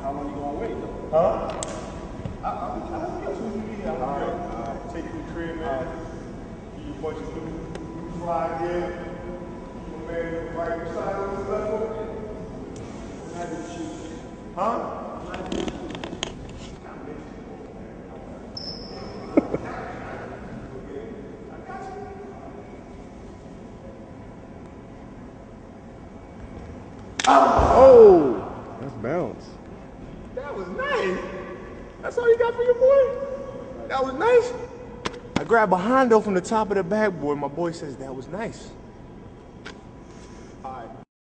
How long you gonna wait though? Huh? I'll get you here. All right. Take you to the crib, man. Give you a bunch of new fly gear. You man right beside on this left foot. Huh? Oh, that's bounce. That was nice. That's all you got for your boy? That was nice. I grabbed a Hondo from the top of the backboard. My boy says that was nice.